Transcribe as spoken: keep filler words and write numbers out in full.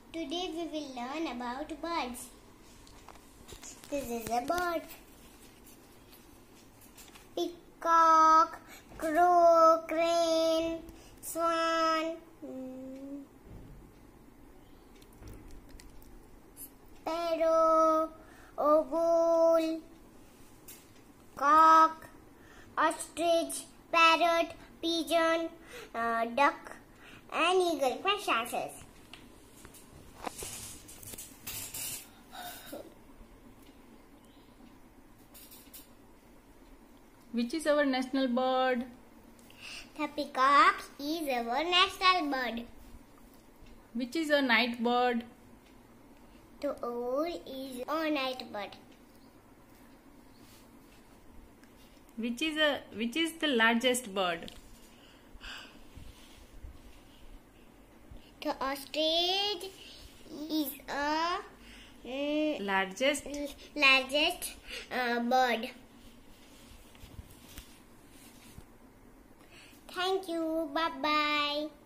Today we will learn about birds. This is a bird. Peacock, crow, crane, swan, sparrow, owl, cock, ostrich, parrot, pigeon, uh, duck, and eagle. Question answers. Which is our national bird? The peacock is our national bird. Which is a night bird? The owl is a night bird. Which is a which is the largest bird? The ostrich is a mm, Largest? largest uh, bird. Thank you. Bye bye.